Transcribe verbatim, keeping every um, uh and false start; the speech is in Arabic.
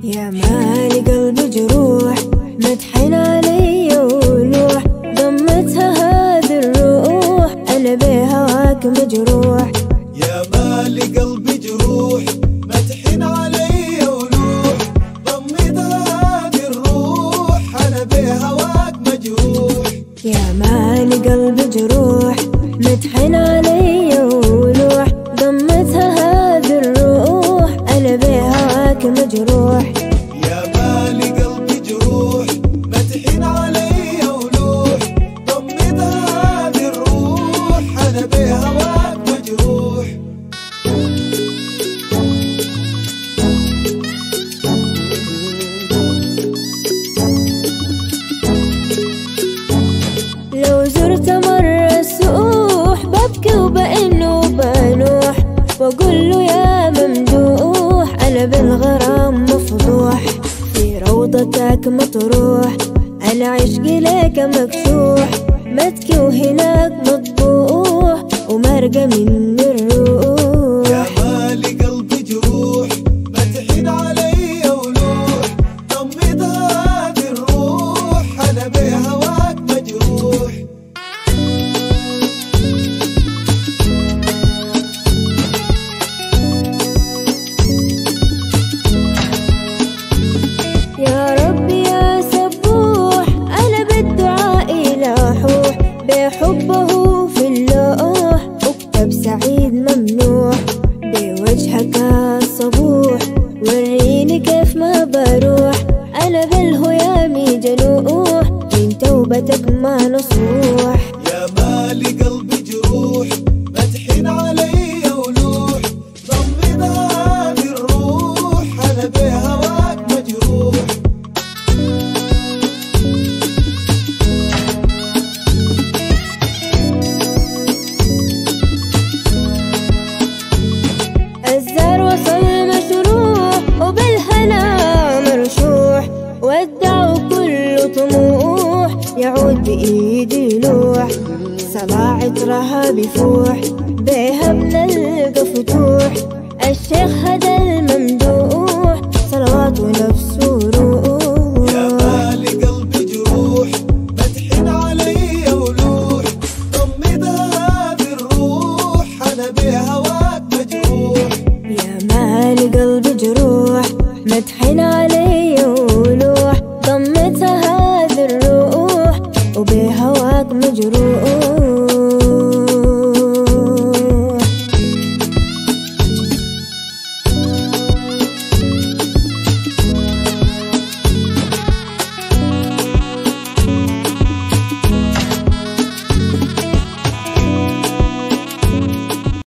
يا مالي قلبي جروح متحن علي ولوح ضمتها هذه الروح أنا بهواك مجروح. يا مالي قلبي جروح متحن علي ولوح ضمتها هذه الروح أنا بهواك مجروح. يا مالي قلبي جروح متحن علي ولوح ضمتها هذه الروح أنا بهواك مجروح. يا مالي قلبي جروح متحن علي ولوح ضمتها هذه الروح أنا بهواك مجروح. لو زرت مرة السوح ببكي وبأنه بنوح وأقول له يا ممدوح أنا بالغرام مفضوح في روضتك مطروح أنا عشقي لك مكشوح متكي وهناك مطبوح ومرقى من الروح. يا مالي قلبي جروح متحن علي ولوح ضمتها هذه الروح أنا بهواك مجروح. يا ربي يا سبوح أنا بالدعاء لاحوح بحبه في اللوح اكتب سعيد ممنوح بوجهك الصبوح وريني كيف ما بروح أنا بالهيام جنوح من توبتك ما نصوح. يا مالي قلبي جروح متحن علي ولوح ضمتها هذه الروح أنا بهواك مجروح. الزار وصل مشروح وبالهنا مرشوح ودعوا كل طموح يعود بإيدي لوح صلاة عطرها بفوح بيها بنلقى فتوح الشيخ هدى الممدوح صلوات ونفس وروح. يا مالي قلبي جروح متحن علي ولوح ضمتها هذه الروح أنا بهواك مجروح. يا مالي قلبي جروح متحن علي ولوح ضمتها هذه الروح وبهواك مجروح.